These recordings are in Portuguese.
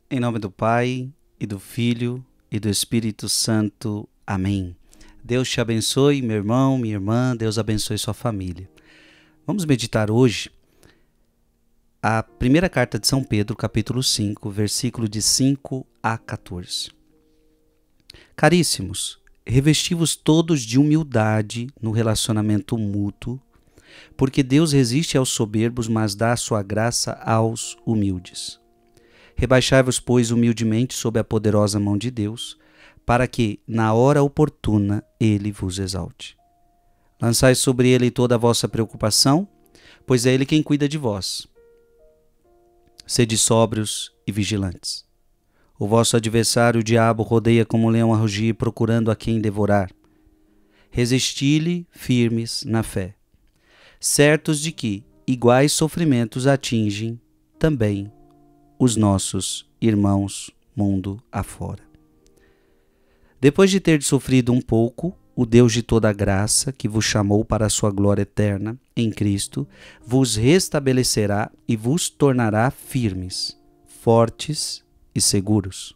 Em nome do Pai, e do Filho, e do Espírito Santo. Amém. Deus te abençoe, meu irmão, minha irmã. Deus abençoe sua família. Vamos meditar hoje a primeira carta de São Pedro, capítulo 5, versículo de 5 a 14. Caríssimos, revesti-vos todos de humildade no relacionamento mútuo, porque Deus resiste aos soberbos, mas dá a sua graça aos humildes. Rebaixai-vos, pois, humildemente sob a poderosa mão de Deus, para que, na hora oportuna, Ele vos exalte. Lançai sobre Ele toda a vossa preocupação, pois é Ele quem cuida de vós. Sede sóbrios e vigilantes. O vosso adversário, o diabo, rodeia como um leão a rugir, procurando a quem devorar. Resisti-lhe firmes na fé, certos de que iguais sofrimentos atingem também os nossos irmãos mundo afora. Depois de ter sofrido um pouco, o Deus de toda a graça, que vos chamou para a sua glória eterna em Cristo, vos restabelecerá e vos tornará firmes, fortes e seguros.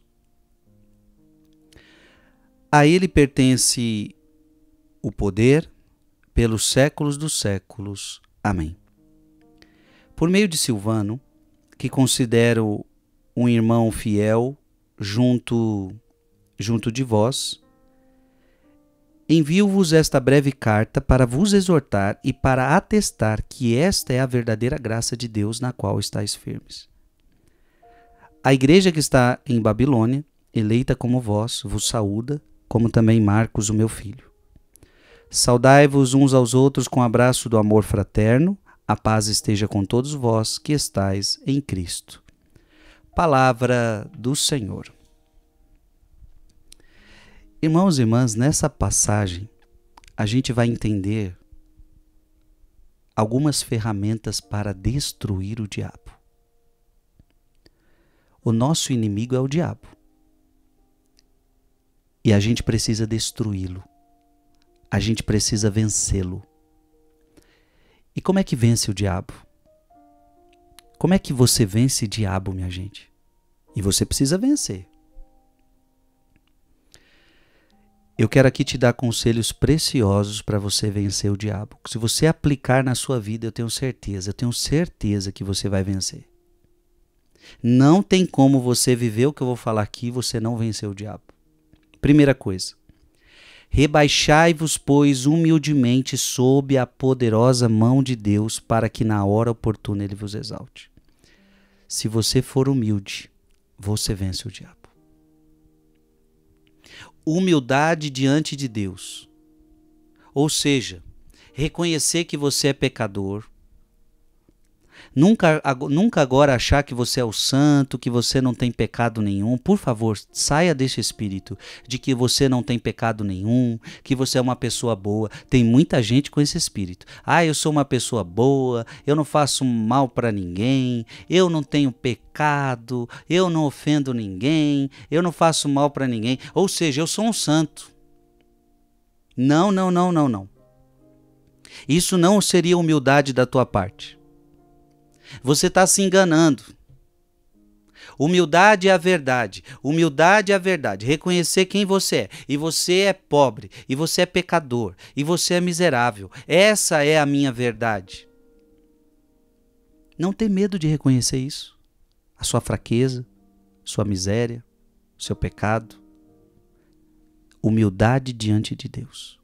A Ele pertence o poder pelos séculos dos séculos. Amém. Por meio de Silvano, que considero um irmão fiel junto de vós, envio-vos esta breve carta para vos exortar e para atestar que esta é a verdadeira graça de Deus na qual estáis firmes. A igreja que está em Babilônia, eleita como vós, vos saúda, como também Marcos, o meu filho. Saudai-vos uns aos outros com o abraço do amor fraterno. A paz esteja com todos vós que estáis em Cristo. Palavra do Senhor. Irmãos e irmãs, nessa passagem a gente vai entender algumas ferramentas para destruir o diabo. O nosso inimigo é o diabo. E a gente precisa destruí-lo. A gente precisa vencê-lo. E como é que vence o diabo? Como é que você vence o diabo, minha gente? E você precisa vencer. Eu quero aqui te dar conselhos preciosos para você vencer o diabo. Se você aplicar na sua vida, eu tenho certeza que você vai vencer. Não tem como você viver o que eu vou falar aqui e você não vencer o diabo. Primeira coisa. Rebaixai-vos, pois, humildemente sob a poderosa mão de Deus, para que na hora oportuna Ele vos exalte. Se você for humilde, você vence o diabo. Humildade diante de Deus. Ou seja, reconhecer que você é pecador. Nunca agora achar que você é o santo, que você não tem pecado nenhum. Por favor, saia desse espírito de que você não tem pecado nenhum, que você é uma pessoa boa. Tem muita gente com esse espírito. Eu sou uma pessoa boa, eu não faço mal para ninguém, eu não tenho pecado, eu não ofendo ninguém, eu não faço mal para ninguém. Ou seja, eu sou um santo. Não. Isso não seria humildade da tua parte. Você está se enganando. Humildade é a verdade. Humildade é a verdade. Reconhecer quem você é. E você é pobre. E você é pecador. E você é miserável. Essa é a minha verdade. Não tem medo de reconhecer isso. A sua fraqueza, sua miséria, seu pecado. Humildade diante de Deus.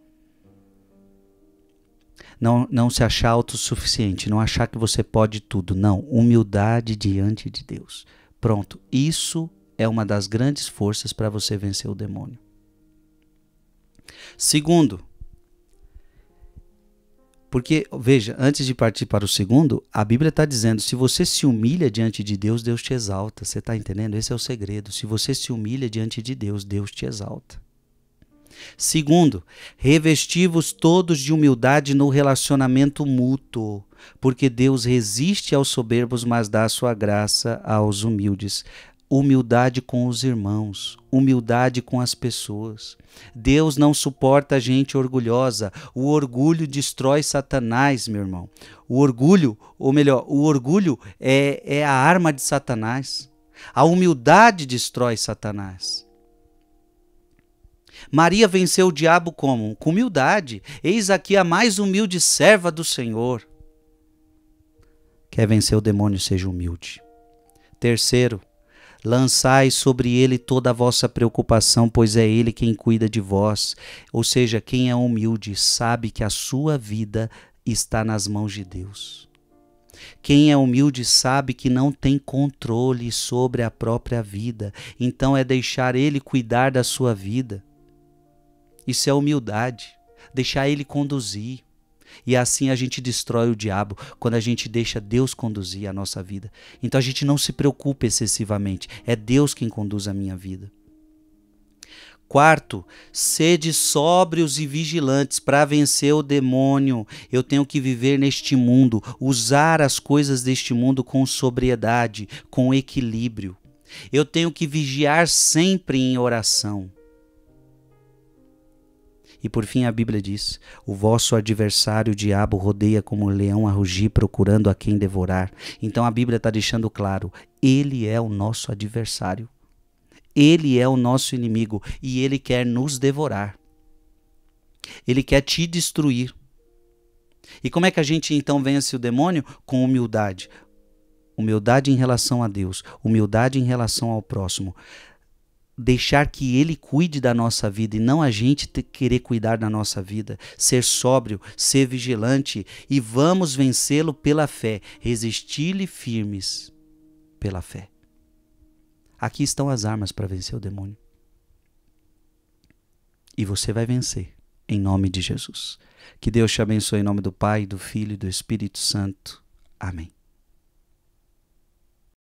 Não se achar autossuficiente, não achar que você pode tudo. Não, humildade diante de Deus. Pronto, isso é uma das grandes forças para você vencer o demônio. Segundo, porque, veja, antes de partir para o segundo, a Bíblia está dizendo, se você se humilha diante de Deus, Deus te exalta. Você está entendendo? Esse é o segredo. Se você se humilha diante de Deus, Deus te exalta. Segundo, revesti-vos todos de humildade no relacionamento mútuo, porque Deus resiste aos soberbos, mas dá a sua graça aos humildes. Humildade com os irmãos, humildade com as pessoas. Deus não suporta gente orgulhosa. O orgulho destrói Satanás, meu irmão. O orgulho é a arma de Satanás. A humildade destrói Satanás. Maria venceu o diabo como? Com humildade. Eis aqui a mais humilde serva do Senhor. Quer vencer o demônio, seja humilde. Terceiro, lançai sobre ele toda a vossa preocupação, pois é ele quem cuida de vós. Ou seja, quem é humilde sabe que a sua vida está nas mãos de Deus. Quem é humilde sabe que não tem controle sobre a própria vida. Então é deixar ele cuidar da sua vida. Isso é humildade. Deixar ele conduzir. E assim a gente destrói o diabo, quando a gente deixa Deus conduzir a nossa vida. Então a gente não se preocupa excessivamente, é Deus quem conduz a minha vida. Quarto, sede sóbrios e vigilantes. Para vencer o demônio, eu tenho que viver neste mundo, usar as coisas deste mundo com sobriedade, com equilíbrio. Eu tenho que vigiar sempre em oração. E por fim a Bíblia diz, o vosso adversário o diabo rodeia como um leão a rugir procurando a quem devorar. Então a Bíblia está deixando claro, ele é o nosso adversário. Ele é o nosso inimigo e ele quer nos devorar. Ele quer te destruir. E como é que a gente então vence o demônio? Com humildade. Humildade em relação a Deus, humildade em relação ao próximo. Deixar que ele cuide da nossa vida e não a gente querer cuidar da nossa vida. Ser sóbrio, ser vigilante e vamos vencê-lo pela fé. Resistir-lhe firmes pela fé. Aqui estão as armas para vencer o demônio. E você vai vencer em nome de Jesus. Que Deus te abençoe em nome do Pai, do Filho e do Espírito Santo. Amém.